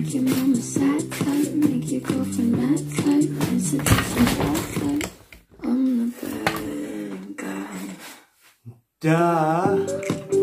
Make your mama sad type, make your girlfriend mad type, it's a different bad type. I'm the bad guy. Duh.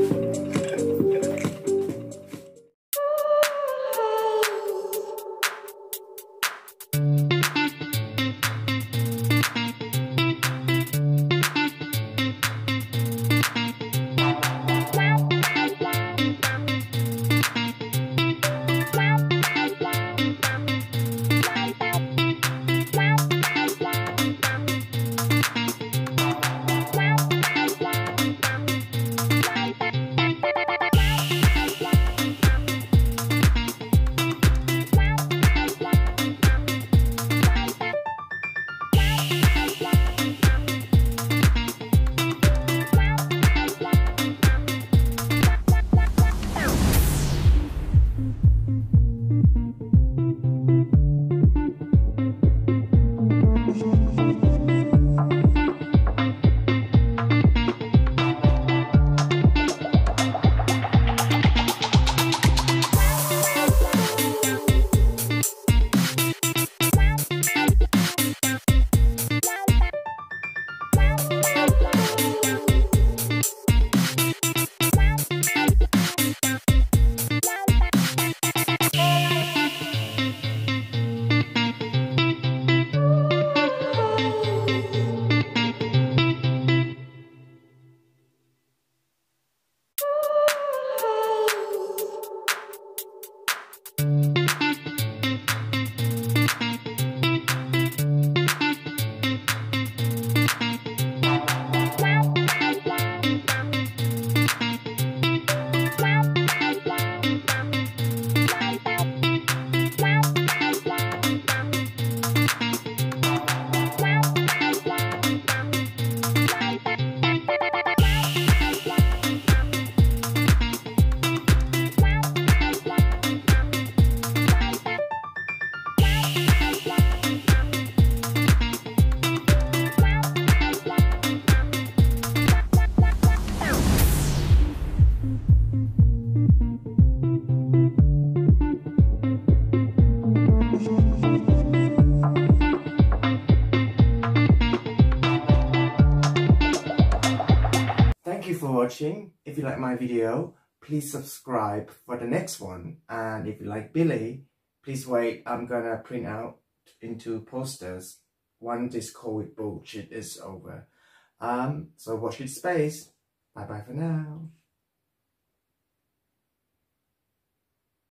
Thank you for watching. If you like my video, please subscribe for the next one. And if you like Billie, please wait. I'm gonna print out into posters once this COVID bullshit is over. So watch this space. Bye bye for now.